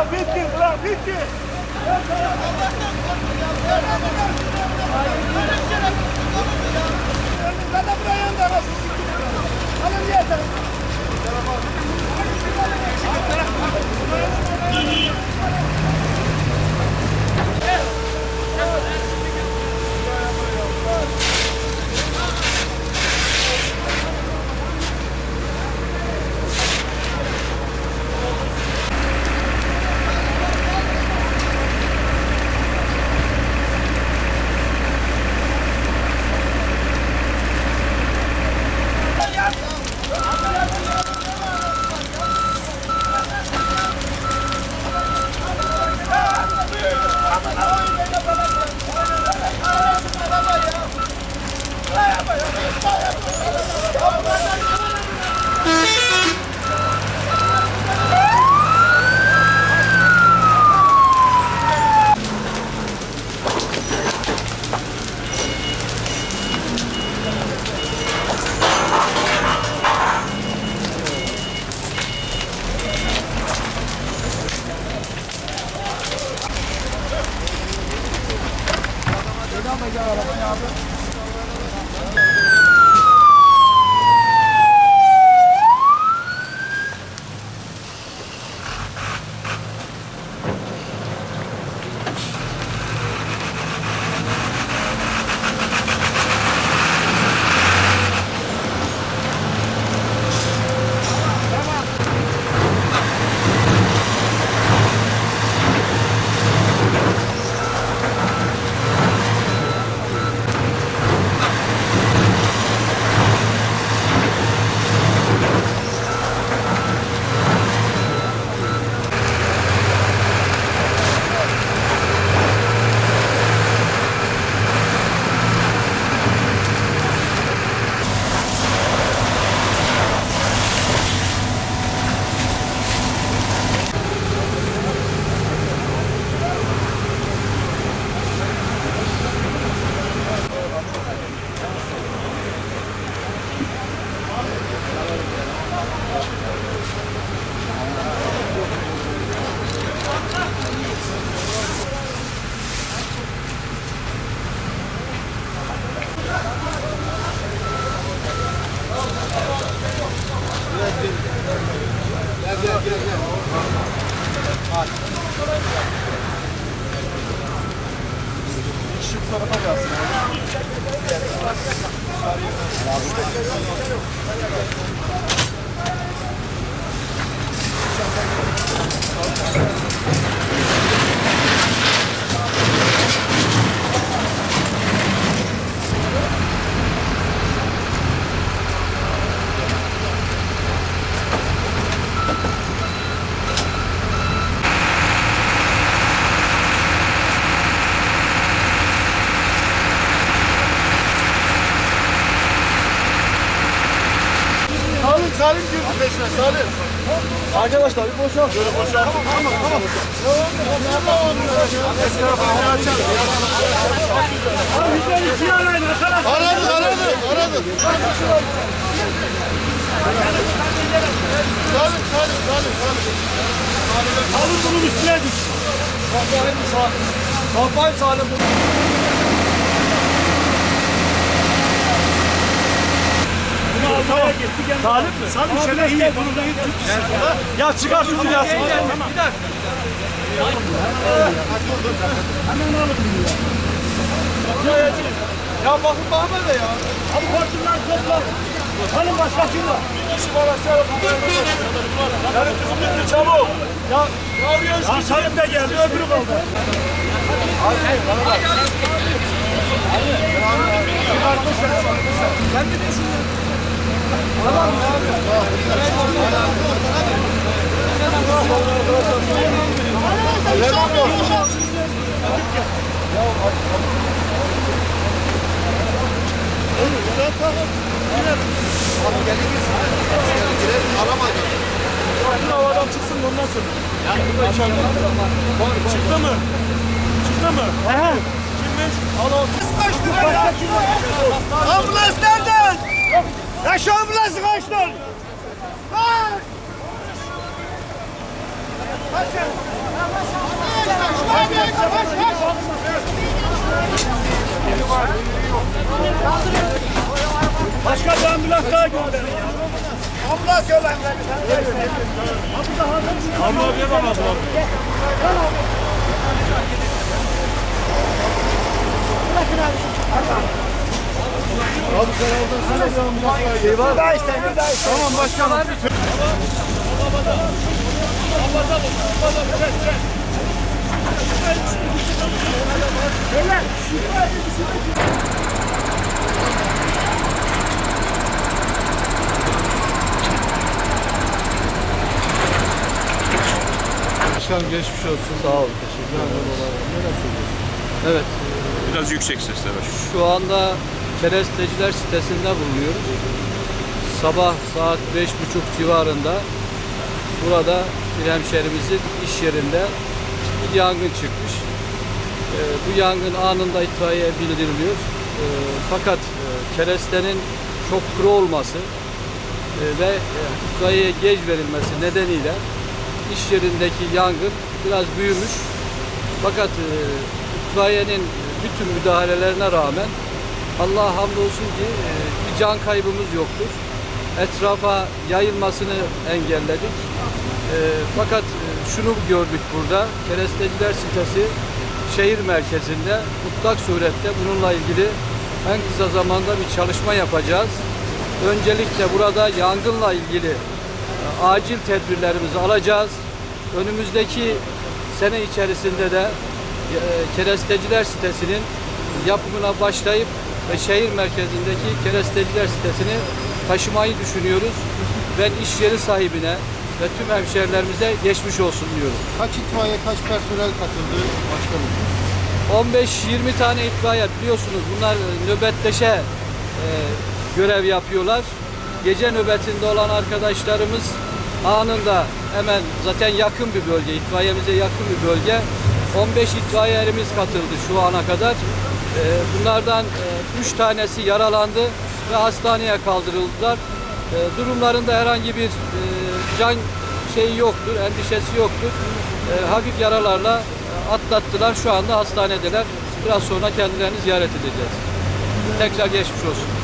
bitti, bırak bitti. Zaten buraya yandı arası. Alın yeter. Şu tarafa gelsin. Salim girdi peşine, Salim. Arkadaşlar bir boşalt. Böyle boşalt. Tamam. Aradı. Salim. Alın bunun üstüne düş. Kafayı Salim. Salim mi? Salim şöyle iyi. Bunu da iyi tut. Ya çıkar şu silahı. Tamam. Bir dakika. Hemen alın bunu ya. Ya bakın bana böyle ya. Abi hortumlar topla. Alın başka kim var? İşi var aşağıya. Yani kızım bitti çabuk. Ya Salim de geldi, öbürü kaldı. Sen de düşünün. Tamam Havadan çıksın ondan sonra. Çıktı mı? Kimmiş? Ambulans nereden? Ya şu ambulansı kaçtın? Kaç! Başka bir ambulans daha gönderin. Ambulans yollayın. Ambulans yapamaz abi. Abi sen oradan sana bir ambulans şey var. Daha işte, daha işte. Tamam başkanım. Başkanım geçmiş olsun. Sağ olun, teşekkür ederim. Evet, Biraz yüksek sesle ver. şu anda Keresteciler sitesinde bulunuyoruz. Sabah saat 5.30 civarında burada bir hemşerimizin iş yerinde bir yangın çıkmış. Bu yangın anında itfaiyeye bildiriliyor. Fakat kerestenin çok kuru olması ve itfaiyeye geç verilmesi nedeniyle iş yerindeki yangın biraz büyümüş. Fakat itfaiyenin bütün müdahalelerine rağmen Allah'a hamdolsun ki bir can kaybımız yoktur. Etrafa yayılmasını engelledik. Fakat şunu gördük burada, Keresteciler sitesi şehir merkezinde mutlak surette bununla ilgili en kısa zamanda bir çalışma yapacağız. Öncelikle burada yangınla ilgili acil tedbirlerimizi alacağız. Önümüzdeki sene içerisinde de Keresteciler sitesinin yapımına başlayıp ve şehir merkezindeki Keresteciler sitesini taşımayı düşünüyoruz. Ben iş yeri sahibine ve tüm hemşehrilerimize geçmiş olsun diyorum. Kaç itfaiye, kaç personel katıldı başkanım? 15-20 tane itfaiye biliyorsunuz bunlar nöbetleşe görev yapıyorlar. Gece nöbetinde olan arkadaşlarımız anında hemen zaten yakın bir bölge, itfaiyemize yakın bir bölge. 15 itfaiyerimiz katıldı şu ana kadar. Bunlardan 3 tanesi yaralandı ve hastaneye kaldırıldılar. Durumlarında herhangi bir can şeyi yoktur, endişesi yoktur. Hafif yaralarla atlattılar. Şu anda hastanedeler. Biraz sonra kendilerini ziyaret edeceğiz. Tekrar geçmiş olsun.